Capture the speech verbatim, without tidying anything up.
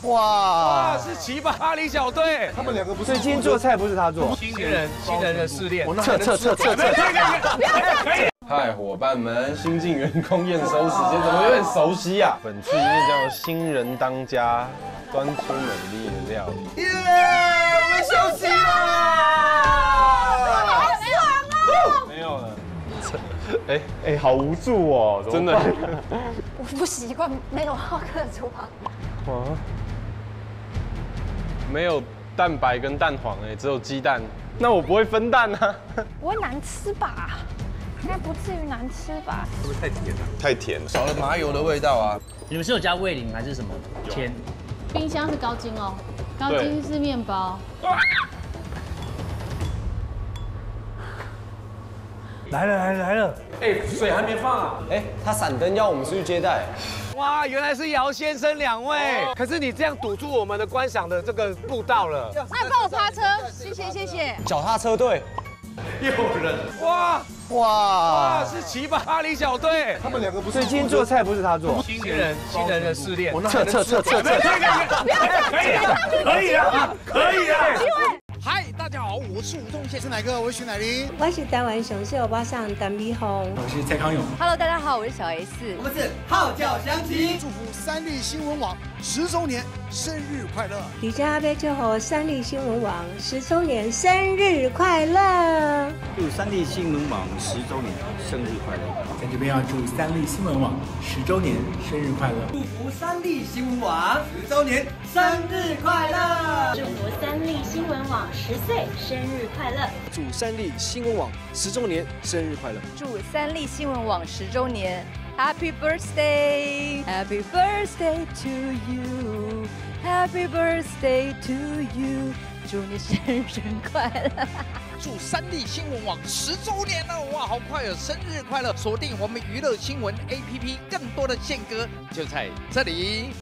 哇，是奇葩巴黎小队， 他们两个不是。 所以今天做菜不是他做。 新人新人的试炼， 撤撤撤撤撤！ 嗨，伙伴们，新进员工验收时间怎么有点熟悉啊？本次影片叫新人当家，端出美丽的料理。耶，我们休息啦！好爽哦！没有了。哎哎，好无助哦，真的。 我不习惯没有浩克的厨房。 哇，没有蛋白跟蛋黄哎，只有鸡蛋。那我不会分蛋啊。 不会难吃吧？应该不至于难吃吧？ 会不会太甜了？太甜了， 少了麻油的味道啊！ 你们是有加味淋还是什么甜？ 冰箱是高筋哦，高筋是面包。 来了来了来了！ 哎，水还没放啊！ 哎，他闪灯要我们出去接待。 哇，原来是姚先生两位，可是你这样堵住我们的观赏的这个步道了。 那帮我趴车，谢谢谢谢。 脚踏车队。 诱人！哇哇，是奇葩巴黎小队，他们两个不是。 所以今天做菜不是他做。 新人新人的试炼， 撤撤撤撤撤！ 可以啊，可以啊，可以啊！ 嗨，大家好，我是吴宗宪，是哪个？我是徐乃麟， 我是台湾雄狮欧巴桑陈美红， 我是蔡康永。 Hello， 大家好，我是小 S， 我们是号角响起，祝福三立新闻网十周年生日快乐！ 李家杯祝贺三立新闻网十周年生日快乐！ 祝三立新闻网十周年生日快乐！ 在这边要祝三立新闻网十周年生日快乐！ 祝福三立新闻网十周年生日快乐！ 祝福三立新闻网十岁生日快乐！ 祝三立新闻网十周年生日快乐！ 祝三立新闻网十周年 Happy Birthday Happy Birthday to you Happy Birthday to you 祝你生日快乐！ 祝三立新闻网十周年了，哇，好快哦！生日快乐！锁定我们娱乐新闻 A P P， 更多的宪歌就在这里。